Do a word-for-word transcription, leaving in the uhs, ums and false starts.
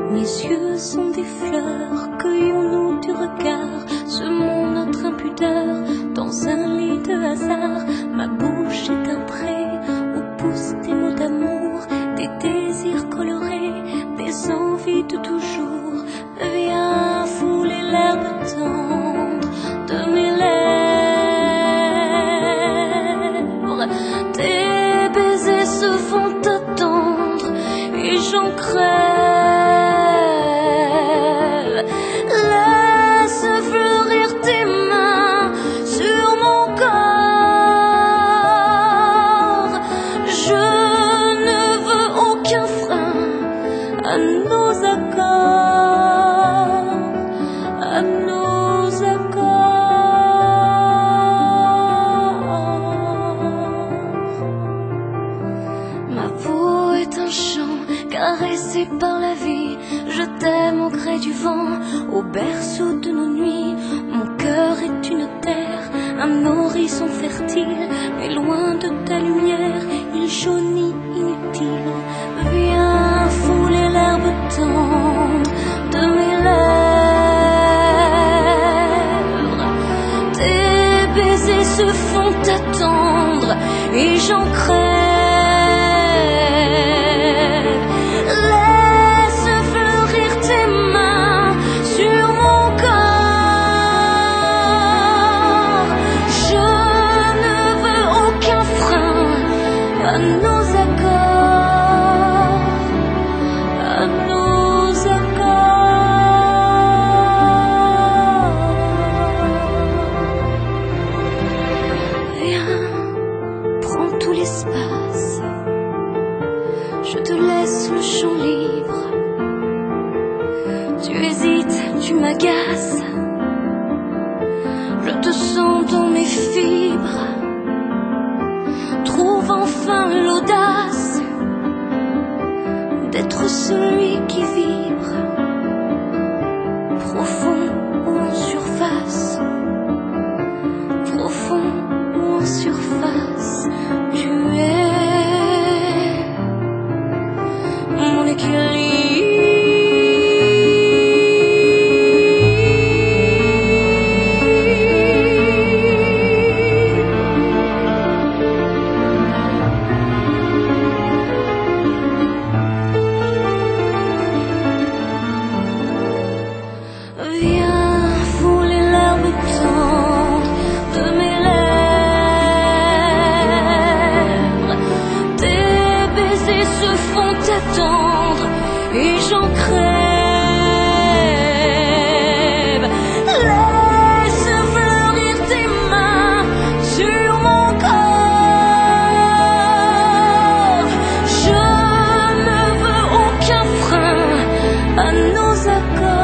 Mes yeux sont des fleurs, cueillons-nous du regard, semons notre impudeur dans un lit de hasard. Ma bouche est un pré où poussent des mots d'amour, des désirs colorés, des envies de toujours. Viens fouler l'herbe tendre de mes lèvres. Tes baisers se font attendre et j'en crève. Laisse fleurir tes mains sur mon corps. Je ne veux aucun frein à nos accords, à nos accords. Ma peau est un chant caressé par la vie. Je t'aime au gré du vent, au berceau de nos nuits. Mon cœur est une terre, un horizon fertile, mais loin de ta lumière, il jaunit inutile. Viens fouler l'herbe tendre de mes lèvres. Tes baisers se font attendre et j'en crève. Laisse fleurir tes mains sur mon corps. Je ne veux aucun frein à nos accords, à nos accords. Viens, prends tout l'espace, je te laisse le champ libre. Tu hésites, tu m'agaces, je te sens dans mes fibres. Trouve enfin l'audace d'être celui qui vibre, profond ou en surface, profond ou en surface. Tu es mon équilibre. Viens fouler l'herbe tendre de mes lèvres. Tes baisers se font attendre et j'en crève. Laisse fleurir tes mains sur mon corps. Je ne veux aucun frein à nos accords.